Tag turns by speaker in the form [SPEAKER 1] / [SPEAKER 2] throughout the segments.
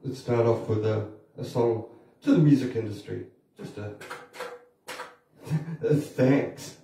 [SPEAKER 1] let's start off with a song to the music industry. Just a thanks.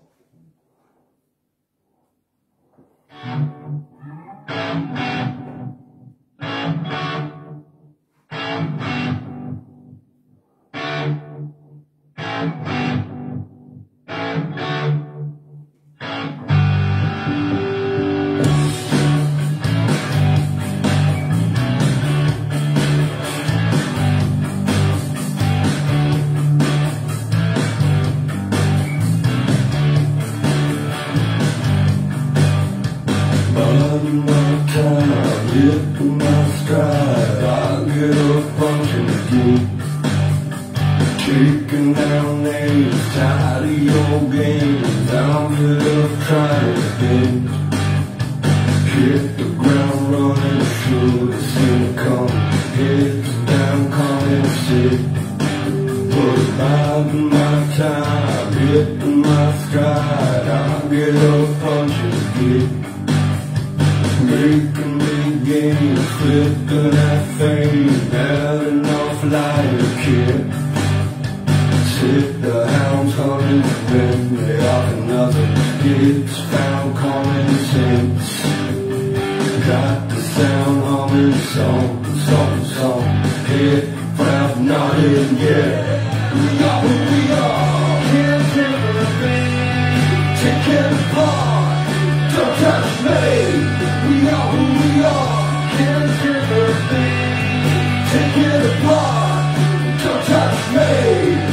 [SPEAKER 2] Hit my stride, I get up punching again. Kicking down names, tired of your games. I'll get up trying again. Hit the ground running, should have seen it coming. Heads down, coming sick. But biding my time, hitting my stride. I'll get up punching again. Making big games, flipping that fame, had enough liar kid. Sit the hounds hunting, when they offer nothing. It's found common sense. Got the sound humming, song. Head proud, nodding, yeah. We are who we are, can't never be taken apart. Don't touch me. We are who we are, can't ever be taken apart. Don't touch me.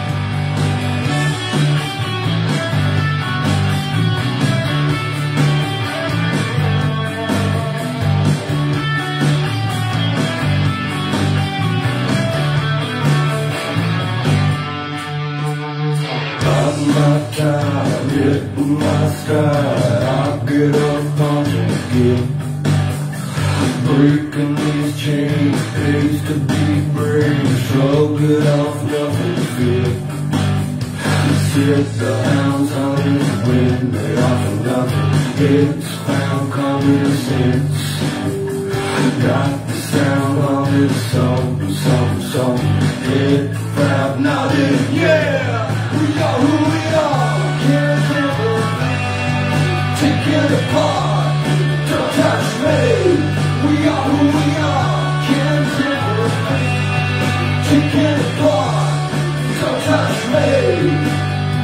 [SPEAKER 2] Biding my time, hitting my stride. I'll get up punching again. Breaking these chains, pays to be brave. Shrug it off, nothing's good. Sit the hounds hunting, when they offer nothing. It's found common sense. Got the sound humming, song. Head proud, nodding, yeah. We are who we are, can't ever be taken apart. Don't touch me. We are who we are, can't ever be taken apart. Don't touch me.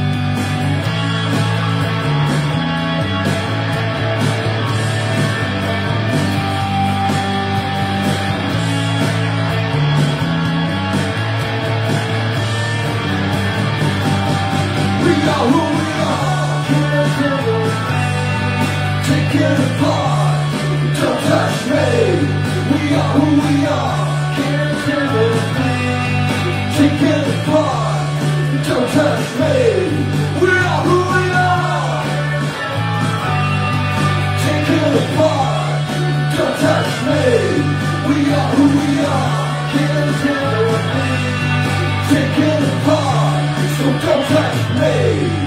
[SPEAKER 2] We are who we are, can't ever be taken apart. Don't touch me. We are who we are, can't ever be taken apart. Don't touch me. We are who we are, taken apart. Don't touch me. We are who we are, can't ever be taken apart. So don't touch me.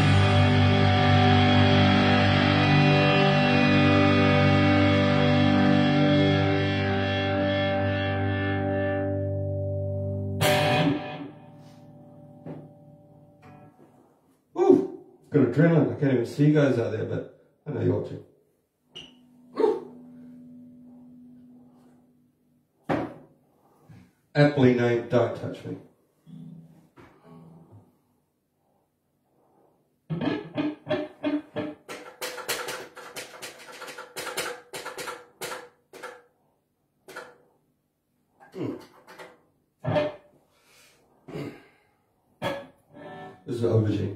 [SPEAKER 1] Got adrenaline, I can't even see you guys out there, but I know you're watching. Aptly named Don't Touch Me. This is Aubergine.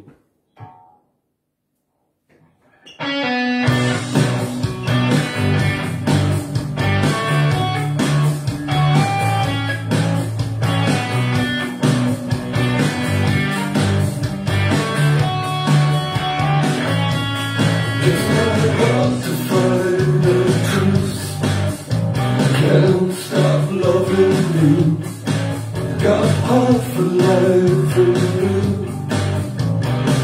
[SPEAKER 2] Can't stop loving you. Got heart for life and you.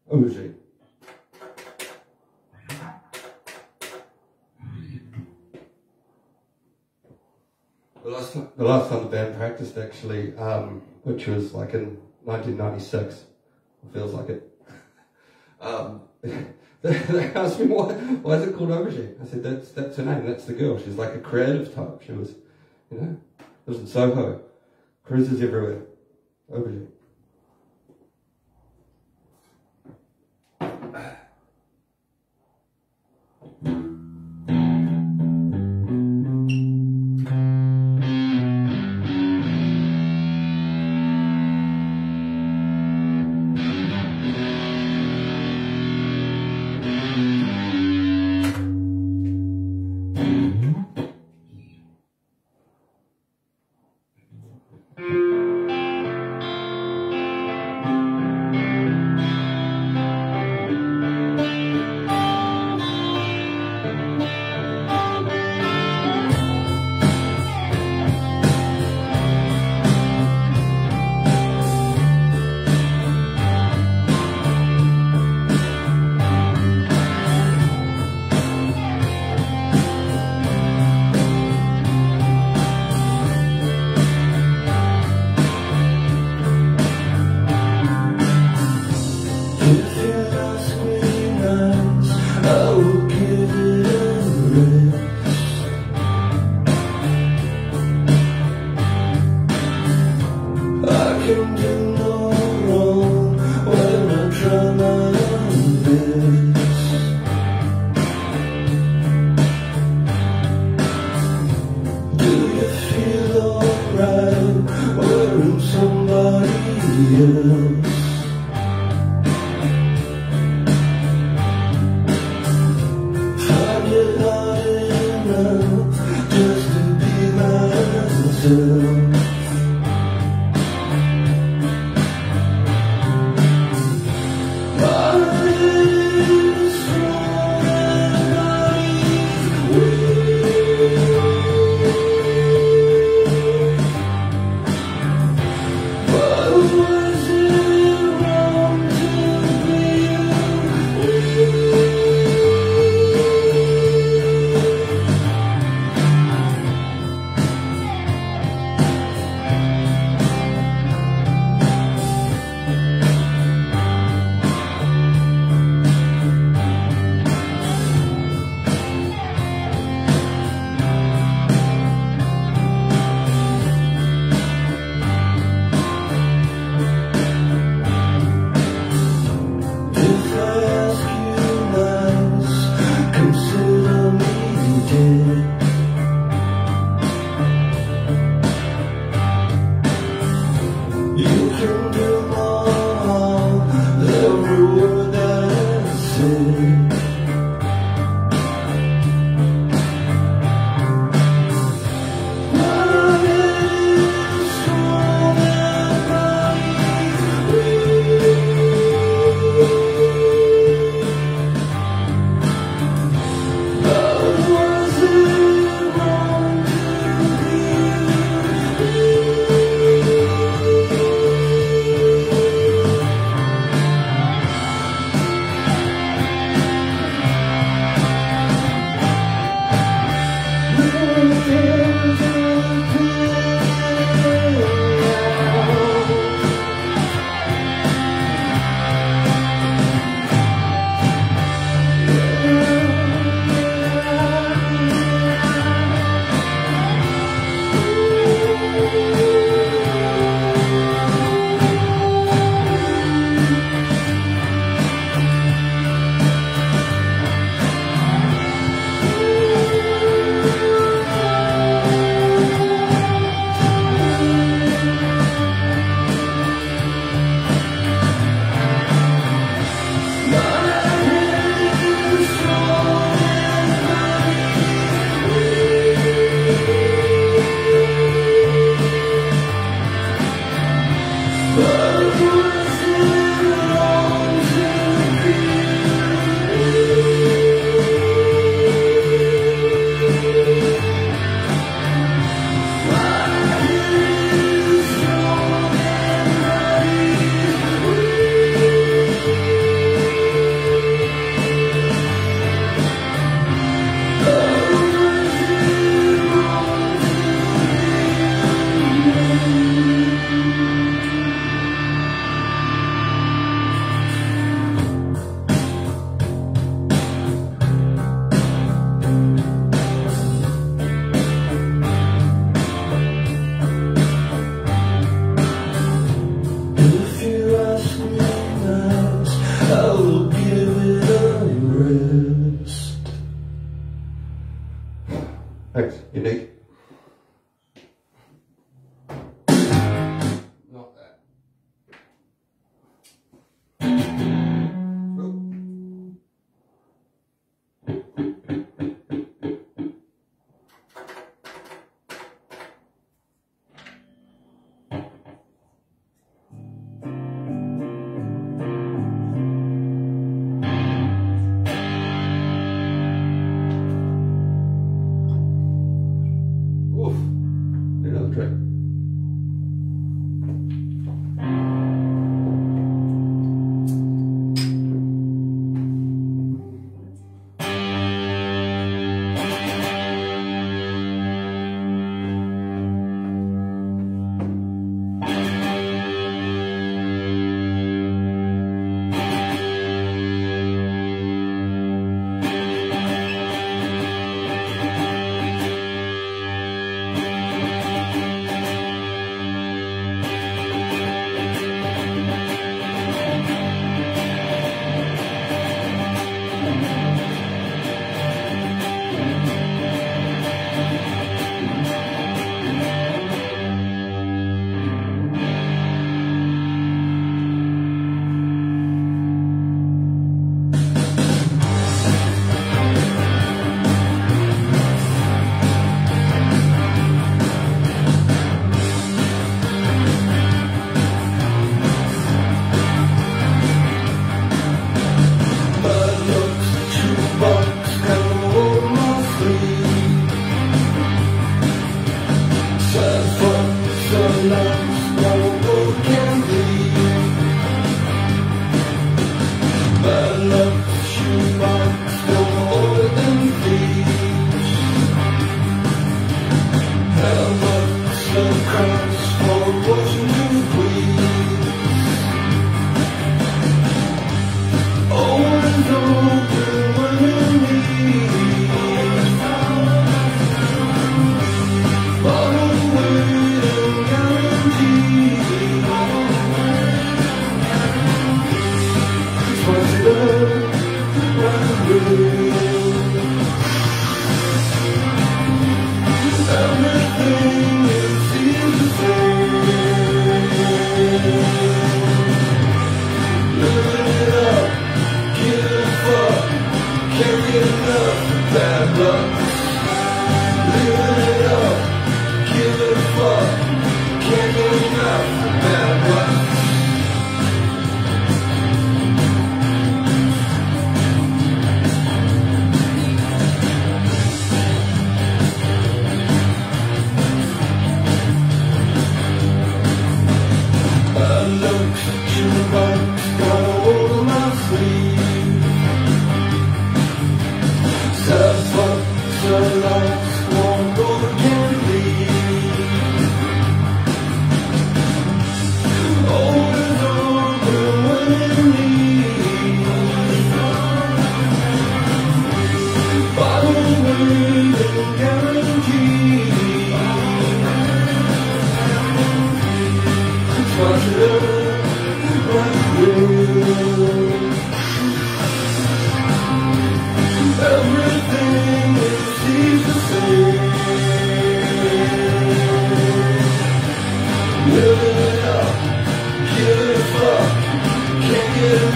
[SPEAKER 1] Aubergine. The last time the band practiced, actually, which was like in 1996, it feels like it. They asked me why is it called Aubergine? I said that's her name. That's the girl. She's like a creative type. She was, lives in Soho, cruises everywhere. Aubergine.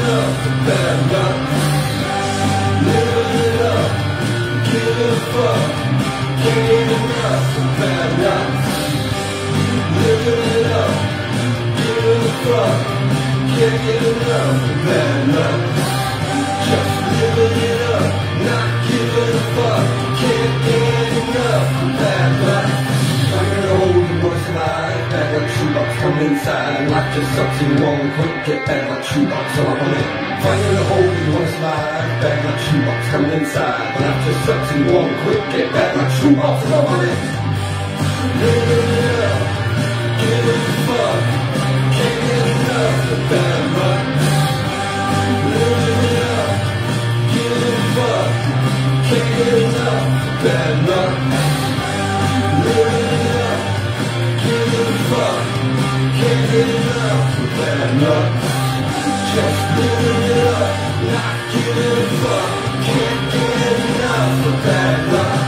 [SPEAKER 2] up for bad luck. Living it up, giving a fuck. Can't get enough for bad luck. Living it up, giving a fuck. Can't get enough for bad luck. Just living it up, not giving a fuck. Can't get enough for bad luck. I'm gonna hold the voice of life, bad like shoebox coming inside. Life just sucks and you won't quit, get bad like shoebox, so I'm on it. Finding a hole in the voice of life, bad like shoebox coming inside. Life just sucks and you won't quit, get bad like shoebox, so I'm on it. Living it up, giving a fuck. Can't get enough for bad luck. Living it up, giving a fuck. Can't get enough for bad luck. Living it up, giving a fuck. Can't get enough for bad luck. Just living it up, not giving a fuck. Can't get enough for bad luck.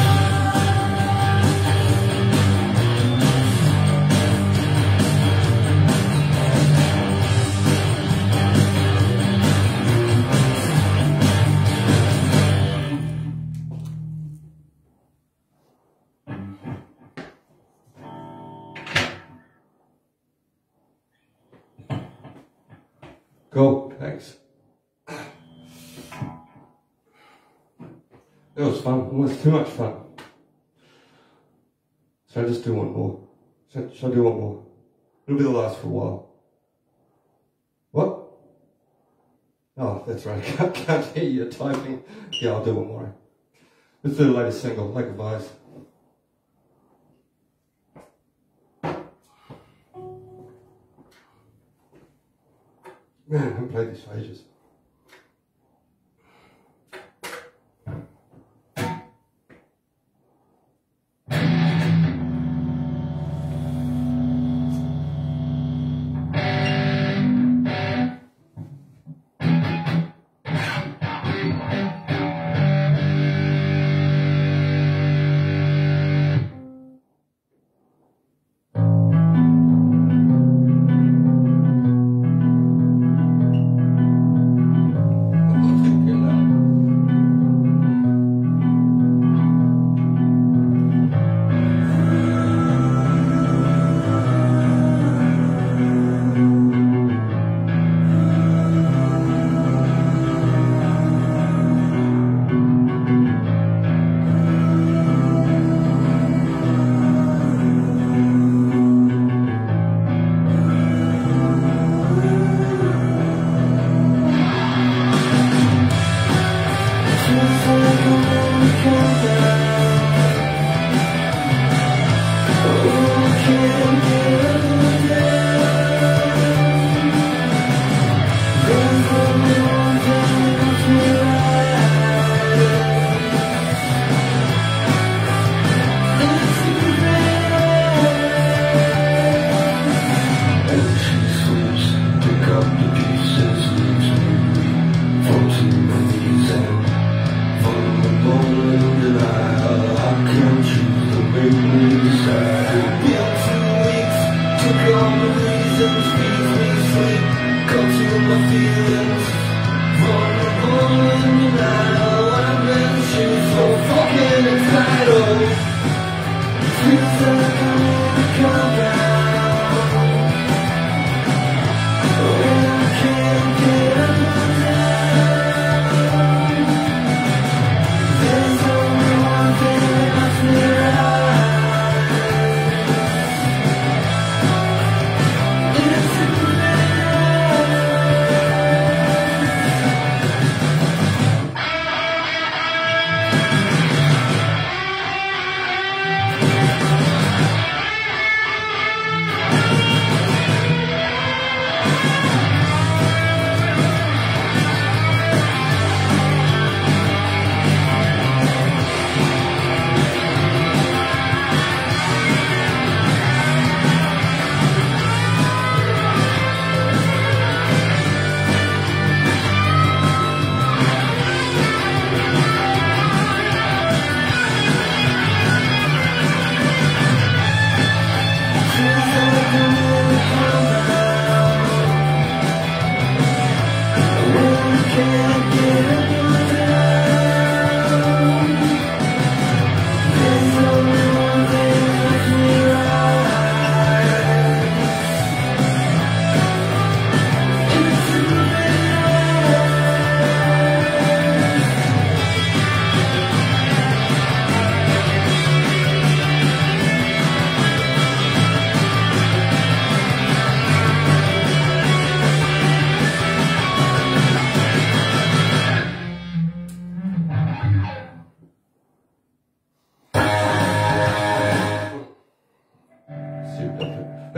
[SPEAKER 1] Cool, thanks. It was fun, almost too much fun. Should I just do one more? Should I do one more? It'll be the last for a while. What? Oh, that's right, I can't hear you typing. Yeah, I'll do one more. Let's do the latest single, Lake of Eyes. Man, I haven't played this for ages.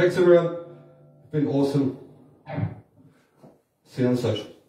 [SPEAKER 1] Thanks everyone. It's been awesome. See you on social.